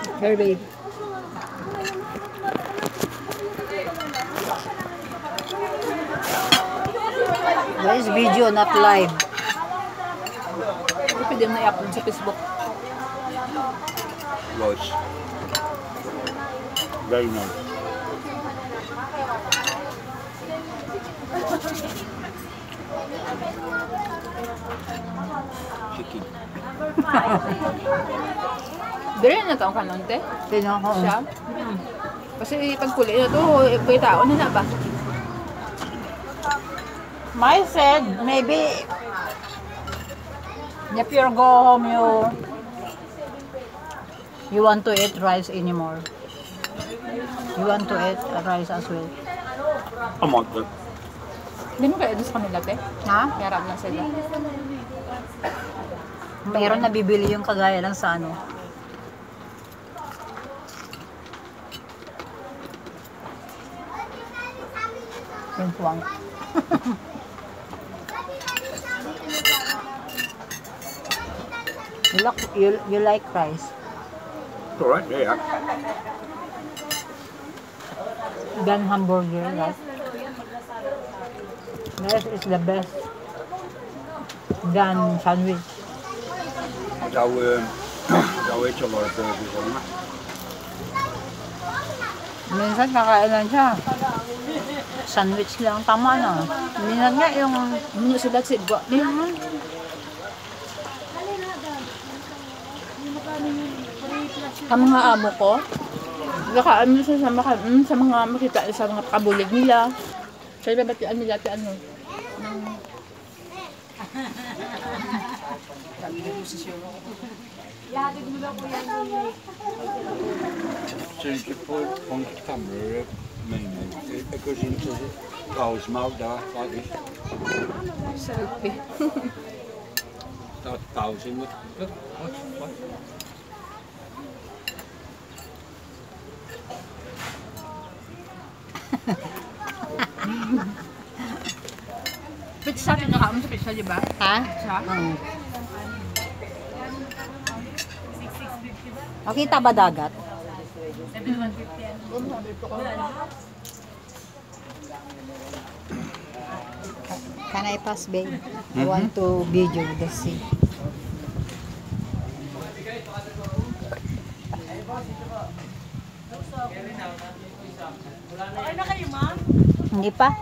Very big. This video, not live. Pwede mo i-upload sa Facebook. Was very nice. Chicken. Dere na taong kanonte. Sino? Siya. Kasi pag puli na to, may tao na ba? My said, maybe if you go home, you want to eat rice anymore. You want to eat rice as well. I want that. Hindi mo kaya doon sa kanila, te? Ha? Yarap lang sila. Mayroon na bibili yung kagaya lang sa ano. Yung puwang. You like rice? It's alright, yeah. Than hamburger, right? Rice is the best than sandwich. Zou eet a lot of burgers on that. Minsan kakain lang siya. Sandwich lang, tama na. Minsan nga yung... Hindi sila sidwa. Ang mga amo ko, nakaan mo sa mga makita sa mga kabulig nila. Sa iba batian nila at ano. Sinds je voor onze kamer meeneemt, ik was in de pauwsmouw daar, wat is Selfie. dat pauze in het, wat? Pizza, kinakain mo sa pizza, di ba? Ha? Pizza? Makita ba dagat? Can I pass, babe? I want to video the sea. Hindi pa?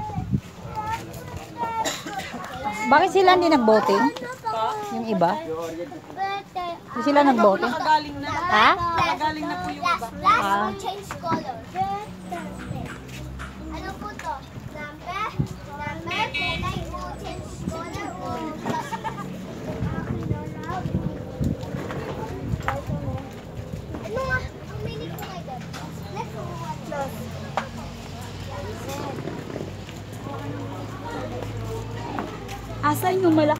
Bakit sila hindi nag-boating? Yung iba? Hindi sila nag-boating? Ha? Galing na po yung iba. Last change color. Ano po to? Number, kulay mo, change color o plus. Ano nga? Ang meaning ko nga dyan. Let's go watch. Asan yung malaki?